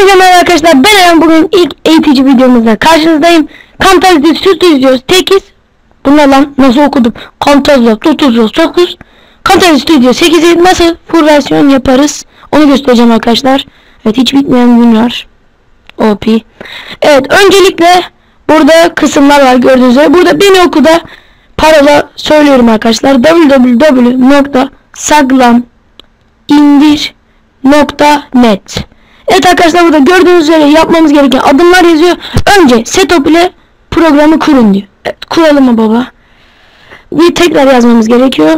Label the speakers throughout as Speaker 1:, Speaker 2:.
Speaker 1: Hepinize merhaba arkadaşlar, ben Eren. Bugün ilk eğitici videomuzda karşınızdayım. Camtasia Studio 8. Bunlar lan nasıl okudum? Camtasia Studio 9. Camtasia Studio 8'i nasıl full versiyon yaparız onu göstereceğim arkadaşlar. Evet, hiç bitmeyen gün var. OP. Evet, öncelikle burada kısımlar var gördüğünüz üzere. Burada beni okuda parola söylüyorum arkadaşlar. www.saglamindir.net. Evet arkadaşlar, burada gördüğünüz üzere yapmamız gereken adımlar yazıyor. Önce setup ile programı kurun diyor. Evet, kuralım mı baba? Bir tekrar yazmamız gerekiyor.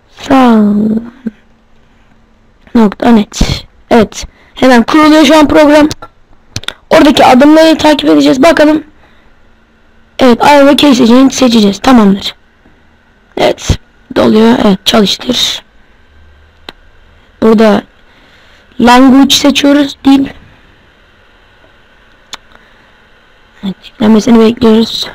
Speaker 1: Saglam.net. Evet, hemen kuruluyor şu an program. Oradaki adımları takip edeceğiz. Bakalım. Evet, ayarlı key seçeneğini seçeceğiz. Tamamdır. Evet, doluyor. Evet, çalıştır. Burada language seçiyoruz. Dil. Evet, yüklenmesini bekliyoruz.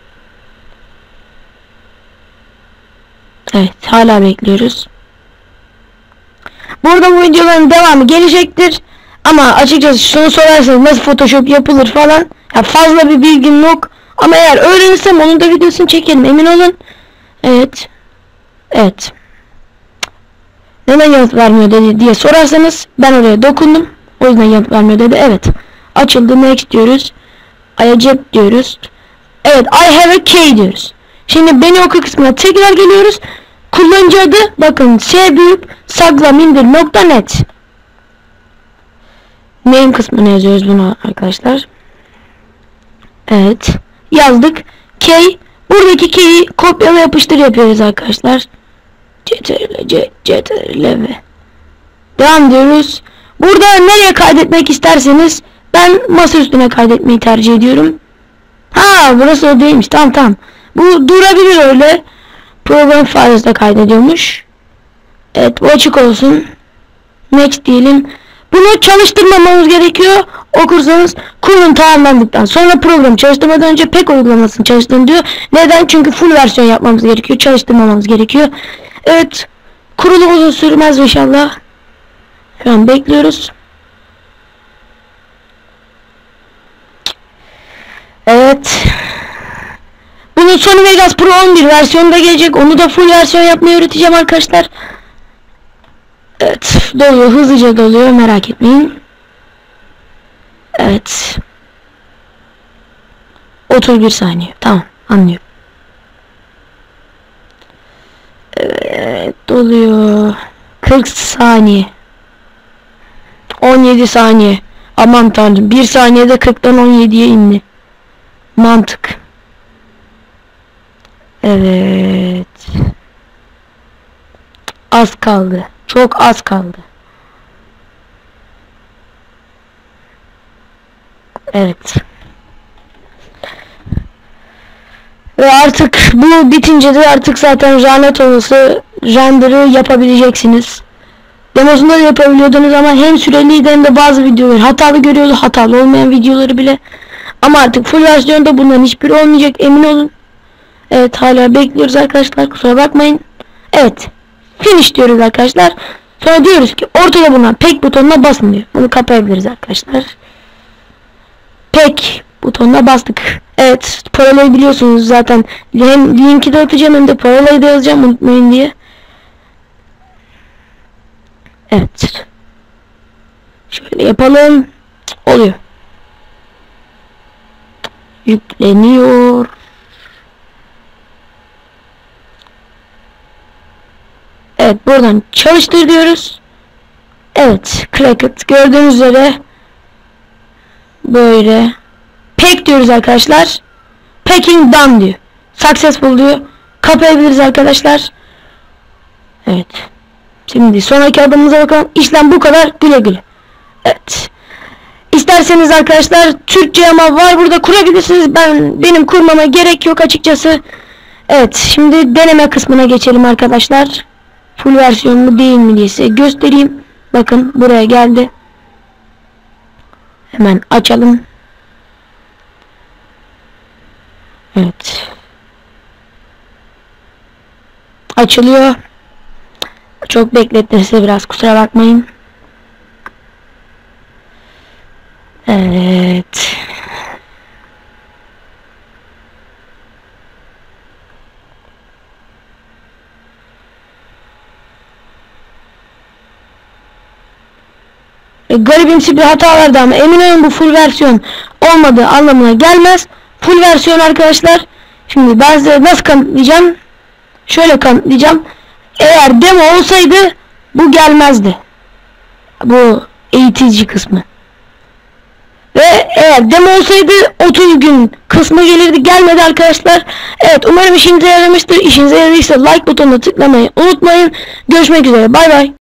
Speaker 1: Evet, hala bekliyoruz. Burada bu videoların devamı gelecektir. Ama açıkçası şunu sorarsanız nasıl Photoshop yapılır falan, ya fazla bir bilgim yok. Ama eğer öğrenirsem onun da videosunu çekerim, emin olun. Evet. Evet. Neden yanıt vermiyor dedi diye sorarsanız ben oraya dokundum. O yüzden yanıt vermiyor dedi. Evet. Açıldı. Next diyoruz. I accept diyoruz. Evet. I have a key diyoruz. Şimdi beni oku kısmına tekrar geliyoruz. Kullanıcı adı bakın S büyük saglamindir.net. Name kısmına yazıyoruz bunu arkadaşlar. Evet. Yazdık. Key. Buradaki key'i kopyala yapıştır yapıyoruz arkadaşlar. CTRL ve devam diyoruz. Burada nereye kaydetmek isterseniz ben masa üstüne kaydetmeyi tercih ediyorum. Ha, burası o değilmiş. Tamam. Bu durabilir öyle. Program failes'de kaydediyormuş. Evet, bu açık olsun. Next diyelim. Bunu çalıştırmamamız gerekiyor. Okursanız kurulum tamamlandıktan sonra programı çalıştırmadan önce pek uygulamasını çalıştırın diyor. Neden? Çünkü full versiyon yapmamız gerekiyor. Çalıştırmamamız gerekiyor. Evet. Kurulum uzun sürmez inşallah. Şu an bekliyoruz. Evet. Bunun Sony Vegas Pro 11 versiyonu da gelecek. Onu da full versiyon yapmayı öğreteceğim arkadaşlar. Evet. Doluyor. Hızlıca doluyor. Merak etmeyin. Evet. 31 saniye. Tamam. Anlıyorum. Evet. Doluyor. 40 saniye. 17 saniye. Aman tanrım. 1 saniyede 40'tan 17'ye indi. Mantık. Evet. Az kaldı. Çok az kaldı. Evet. Ve artık bu bitince de artık zaten lanet olası render'ı yapabileceksiniz. Demosunda da yapabiliyordunuz ama hem süreliydi hem de bazı videoları hatalı görüyordu. Hatalı olmayan videoları bile. Ama artık full versiyonda bunların hiçbiri olmayacak, emin olun. Evet, hala bekliyoruz arkadaşlar, kusura bakmayın. Evet, finish diyoruz arkadaşlar. Sonra diyoruz ki ortada bulunan pek butonuna basın diyor. Bunu kapayabiliriz arkadaşlar. Pek butonuna bastık. Evet, parolayı biliyorsunuz zaten. Hem linki de atacağım hem de parolayı da yazacağım, unutmayın diye. Evet. Şöyle yapalım. Oluyor. Yükleniyor. Evet, buradan çalıştır diyoruz. Evet, Cracked gördüğünüz üzere böyle pack diyoruz arkadaşlar. Packing done diyor. Successful diyor. Kapayabiliriz arkadaşlar. Evet. Şimdi sonraki adımımıza bakalım. İşlem bu kadar. Güle güle. Evet. İsterseniz arkadaşlar Türkçe ama var burada kurabilirsiniz. Benim kurmama gerek yok açıkçası. Evet, şimdi deneme kısmına geçelim arkadaşlar. Full versiyon mu değil mi diye size göstereyim. Bakın buraya geldi. Hemen açalım. Evet. Açılıyor. Çok beklettim size, biraz kusura bakmayın. Evet. Garibimsi bir hata vardı ama emin olun bu full versiyon olmadığı anlamına gelmez. Full versiyon arkadaşlar. Şimdi ben size nasıl kanıtlayacağım? Şöyle kanıtlayacağım. Eğer demo olsaydı bu gelmezdi. Bu eğitici kısmı. Ve eğer demo olsaydı 30 gün kısmı gelirdi, gelmedi arkadaşlar. Evet, umarım işinize yaramıştır. İşinize yaradıysa like butonuna tıklamayı unutmayın. Görüşmek üzere, bay bay.